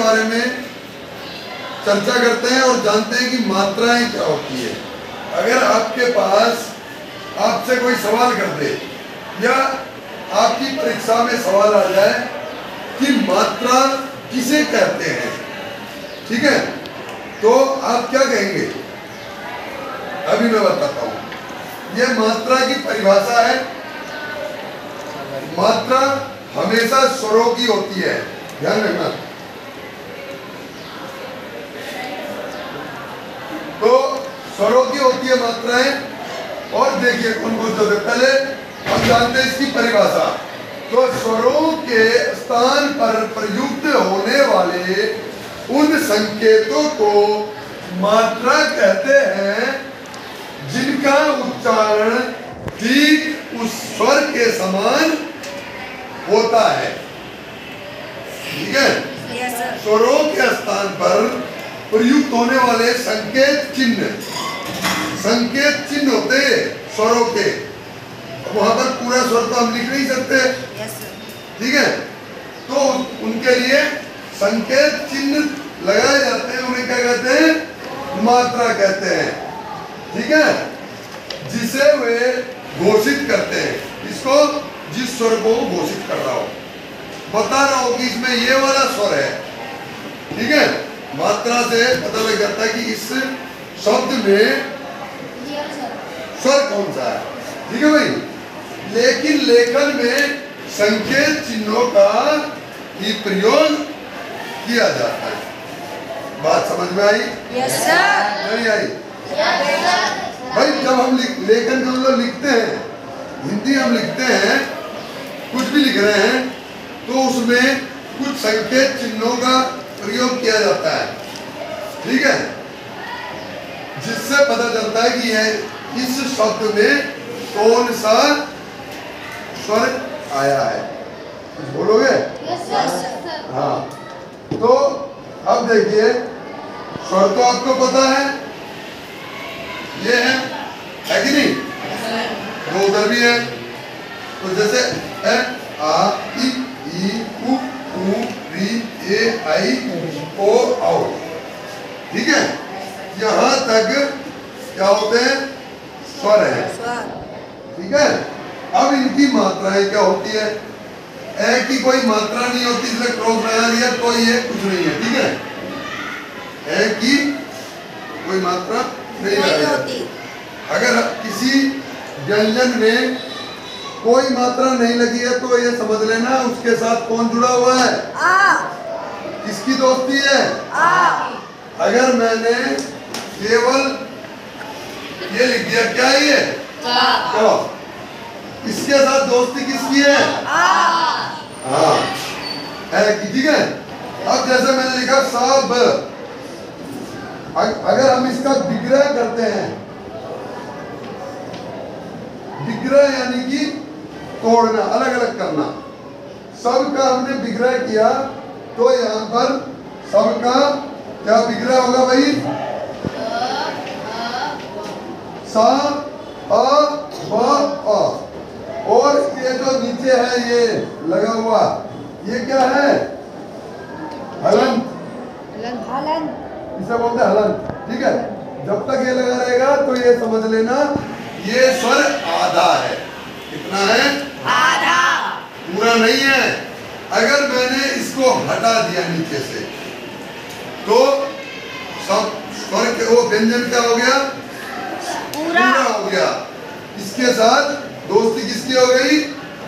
बारे में चर्चा करते हैं और जानते हैं कि मात्राएं क्या होती है। अगर आपके पास आपसे कोई सवाल कर दे या आपकी परीक्षा में सवाल आ जाए कि मात्रा किसे कहते हैं, ठीक है, तो आप क्या कहेंगे? अभी मैं बताता हूं। यह मात्रा की परिभाषा है। मात्रा हमेशा स्वरों की होती है, ध्यान रखना। तो स्वरों की होती है मात्राएं। और देखिए कौन कौन से, पहले हम जानते हैं इसकी परिभाषा। तो स्वरों के स्थान पर प्रयुक्त होने वाले उन संकेतों को मात्रा कहते हैं जिनका उच्चारण ठीक उस स्वर के समान होता है, ठीक है। स्वरों के स्थान पर प्रयुक्त होने वाले संकेत चिन्ह होते स्वरों के। वहां पर पूरा स्वर तो हम लिख नहीं सकते, ठीक है, तो उनके लिए संकेत चिन्ह लगाए जाते हैं। उन्हें क्या कहते हैं? मात्रा कहते हैं, ठीक है, जिसे वे घोषित करते हैं। इसको जिस स्वर को घोषित कर रहा हो, बता रहा हो कि इसमें ये वाला स्वर है, ठीक है। मात्रा से पता लग जाता है कि इस शब्द में स्वर कौन सा है, ठीक है भाई। लेकिन लेखन में संकेत चिन्हों का ही प्रयोग किया जाता है। बात समझ में आई? Yes sir. नहीं आई? भाई जब हम लेखन में हम लोग लिखते हैं, हिंदी हम लिखते हैं, कुछ भी लिख रहे हैं, तो उसमें कुछ संकेत चिन्हों का प्रयोग किया जाता है, ठीक है, जिससे पता चलता है कि यह इस शब्द में कौन सा स्वर आया है। कुछ बोलोगे? हाँ, तो अब देखिए स्वर तो आपको पता है, ये है कि नहीं? वो उधर भी है। तो जैसे ए आ इ उ री ए आई ओ औ, ठीक है, यहाँ तक क्या होते हैं? स्वर है, ठीक है। अब इनकी मात्राएं क्या होती है? ए की कोई मात्रा नहीं होती, इसलिए क्रॉस लगा दिया, तो ये कुछ नहीं है, ठीक है। ए की कोई मात्रा नहीं लगाई जाती। अगर किसी व्यंजन में कोई मात्रा नहीं लगी है तो ये समझ लेना उसके साथ कौन जुड़ा हुआ है? किसकी दोस्ती है? अगर मैंने केवल ये लिख दिया, क्या ये? तो इसके साथ दोस्ती किसकी है? हाँ, ठीक है। अब जैसे मैंने लिखा सब, अगर हम इसका विग्रह करते हैं, विग्रह यानी कि तोड़ना, अलग अलग करना, सब का हमने विग्रह किया, तो यहाँ पर सब का क्या विग्रह होगा भाई? सा अ ब अ। और ये जो नीचे है ये लगा हुआ, ये क्या है? हलंत, इसे बोलते हैं हलंत, ठीक है। जब तक ये लगा रहेगा तो ये समझ लेना ये स्वर आधा है। कितना है? आधा, पूरा नहीं है। अगर मैंने इसको हटा दिया नीचे से तो सब स्वर के वो व्यंजन क्या हो गया? पूरा हो गया। इसके साथ दोस्ती किसकी हो गई?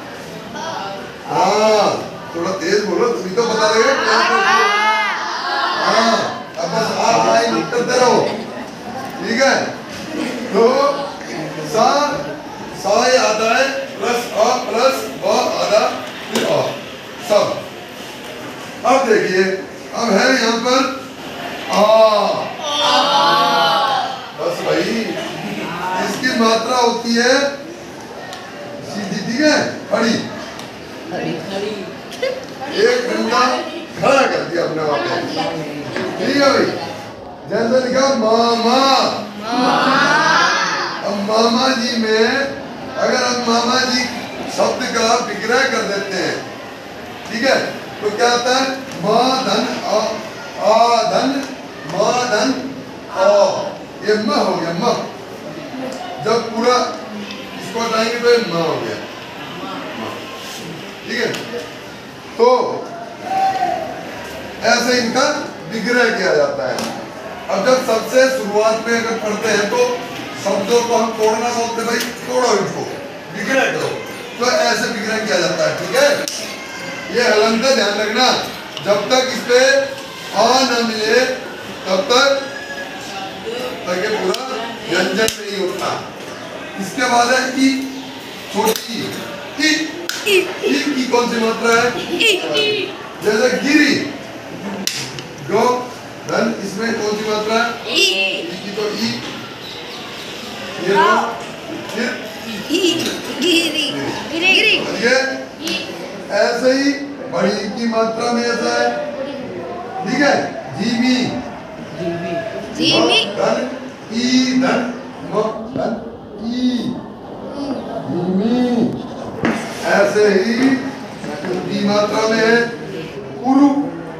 हाँ, थोड़ा तेज बोलो तभी तो पता लगेगा। हाँ, अब बस आप लाइन करते रहो, ठीक है। तो सा आधा है, प्लस अ प्लस ब आधा, फिर अ, सब। अब देखिए, अब है यहाँ पर आ, बस भाई इसकी मात्रा होती है सीधी, ठीक है, खड़ी। एक घंटा खड़ा कर दिया अपने वहां पे, ठीक है भाई। जैसे लिखा मामा, अब मामा जी में अगर हम मामा जी शब्द का विग्रह कर देते हैं, ठीक है, तो क्या आता है? माँ धन विग्रह किया जाता है। अब जब सबसे शुरुआत में अगर पढ़ते हैं तो शब्दों को हम तोड़ना बोलते भाई, तोड़ो इनको, विग्रह करो, तो ऐसे विग्रह किया जाता है। ठीक है, ये हलंत ध्यान रखना, जब तक इस पे आ न मिले तब तक ये पूरा व्यंजन नहीं होता। इसके बाद है ई, छोटी ई की कौन सी मात्रा है? जैसे गिरी, गो, धन, इसमें कौन सी मात्रा है? ई की, तो ई, ये लो, फिर गिरी, ऐसे ही बड़ी की मात्रा में ऐसा है। ठीक है, जीवी, धन, ई, धन, धन, ई, ऐसे ही डी मात्रा में है उरु।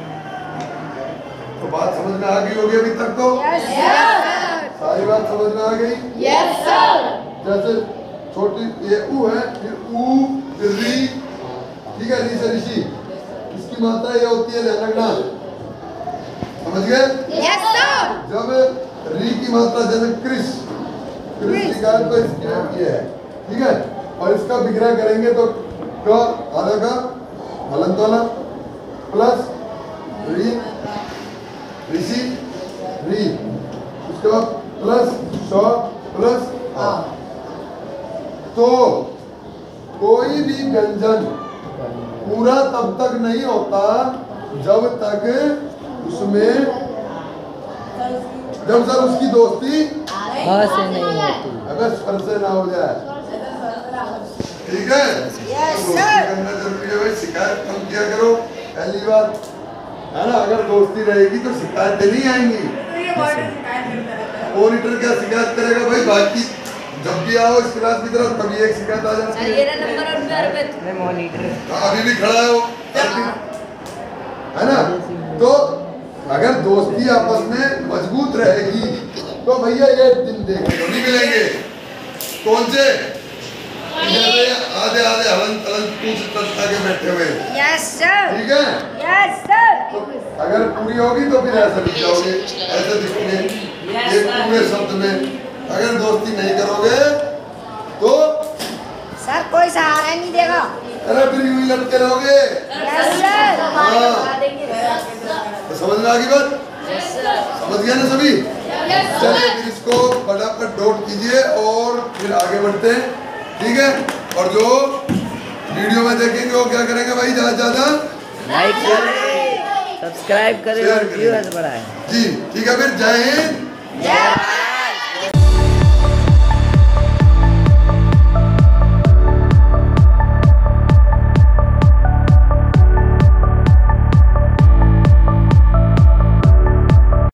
तो बात समझ में आ गई होगी अभी तक? तो सारी बात समझ में आ गई? Yes sir. जैसे छोटी ये ऊ है, फिर ऊ, फिर री। ठीक है, री से ऋषि, इसकी मात्रा ये होती है, ध्यान रखना, समझ गए? Yes sir. जब री की मात्रा जैसे क्रिस निकाल तो इसकी होती है। ठीक है, और इसका विग्रह करेंगे तो क आधा का हलंत वाला प्लस री, ऋषि, री, उसके बाद प्लस श प्लस आ। तो कोई भी व्यंजन पूरा तब तक नहीं होता जब तक उसमें, जब सर उसकी दोस्ती से नहीं होती, अगर स्वर से ना हो जाए। ठीक है, दोस्ती करना जरूरी है भाई, शिकायत कम किया करो, पहली बात है ना। अगर दोस्ती रहेगी तो शिकायतें नहीं आएंगी। मॉनिटर क्या शिकायत करेगा भाई? बाकी जब भी आओ इस क्लास की तरफ कभी एक शिकायत आ जाती है। मॉनिटर अभी भी खड़ा है वो, है ना। तो अगर दोस्ती आपस में मजबूत रहेगी तो भैया ये दिन देखने को नहीं मिलेंगे। कौन से आधे आधे हलन तलन पूछ के बैठे हुए। Yes sir. ठीक है, यस सर। तो अगर पूरी होगी तो फिर ऐसे दिख जाओगे, ऐसे दिखोगे ये पूरे शब्द में। अगर दोस्ती नहीं करोगे तो सर कोई सहारा नहीं देगा। अरे फिर यूं ही लटके रहोगे। Yes sir. तो समझ में आ गई बात? समझ गया ना सभी? चलिए फिर इसको फटाफट नोट कीजिए और फिर आगे बढ़ते हैं। ठीक है, और जो वीडियो में देखेंगे वो क्या करेंगे भाई? ज्यादा ज्यादा लाइक करें, सब्सक्राइब करें और व्यूअर्स बढ़ाएं। जी ठीक है, फिर जय हिंद।